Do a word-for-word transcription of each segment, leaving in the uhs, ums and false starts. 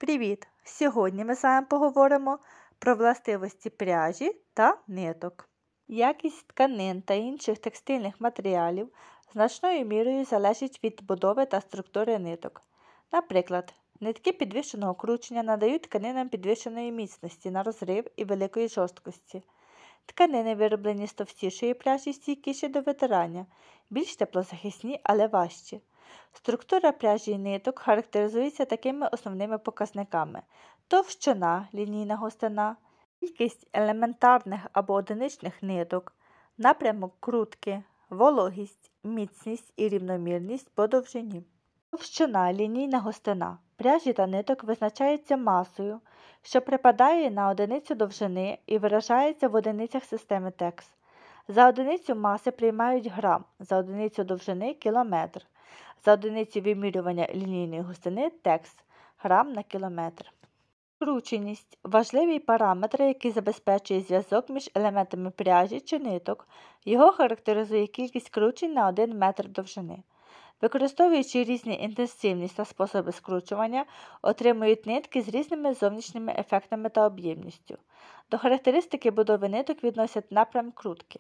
Привіт! Сьогодні ми з вами поговоримо про властивості пряжі та ниток. Якість тканин та інших текстильних матеріалів значною мірою залежить від будови та структури ниток. Наприклад, нитки підвищеного кручення надають тканинам підвищеної міцності на розрив і великої жорсткості. Тканини, вироблені з товстішої пряжі, стійкіші до витирання, більш теплозахисні, але важчі. Структура пряжі і ниток характеризується такими основними показниками: товщина, лінійна густина, кількість елементарних або одиничних ниток, напрямок крутки, вологість, міцність і рівномірність по довжині. Товщина, лінійна густина пряжі та ниток визначається масою, що припадає на одиницю довжини і виражається в одиницях системи текс. За одиницю маси приймають грам, за одиницю довжини – кілометр, за одиницю вимірювання лінійної густини – текс, грам на кілометр. Крученість – важливий параметр, який забезпечує зв'язок між елементами пряжі чи ниток. Його характеризує кількість кручень на один метр довжини. Використовуючи різні інтенсивність та способи скручування, отримують нитки з різними зовнішніми ефектами та об'ємністю. До характеристики будови ниток відносять напрям крутки.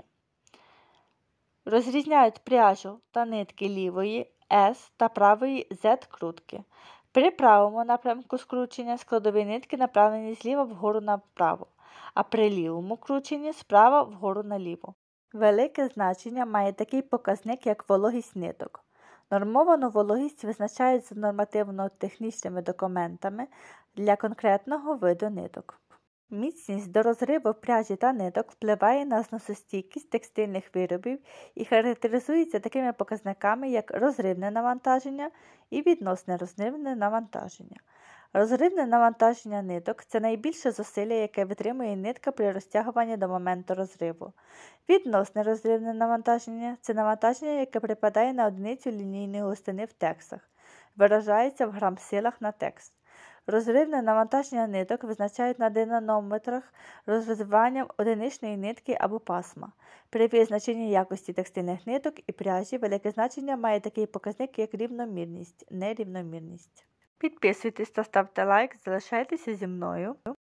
Розрізняють пряжу та нитки лівої S та правої Z крутки. При правому напрямку скручення складові нитки направлені зліва вгору направо, а при лівому крученні справа вгору наліво. Велике значення має такий показник, як вологість ниток. Нормовану вологість визначають за нормативно-технічними документами для конкретного виду ниток. Міцність до розриву пряжі та ниток впливає на зносостійкість текстильних виробів і характеризується такими показниками, як розривне навантаження і відносне розривне навантаження. Розривне навантаження ниток – це найбільше зусилля, яке витримує нитка при розтягуванні до моменту розриву. Відносне розривне навантаження – це навантаження, яке припадає на одиницю лінійної густини в тексах, виражається в грам-силах на текст. Розривне навантаження ниток визначають на динанометрах розриванням одиничної нитки або пасма. При визначенні якості текстильних ниток і пряжі велике значення має такий показник, як рівномірність, нерівномірність. Підписуйтесь та ставте лайк, залишайтеся зі мною.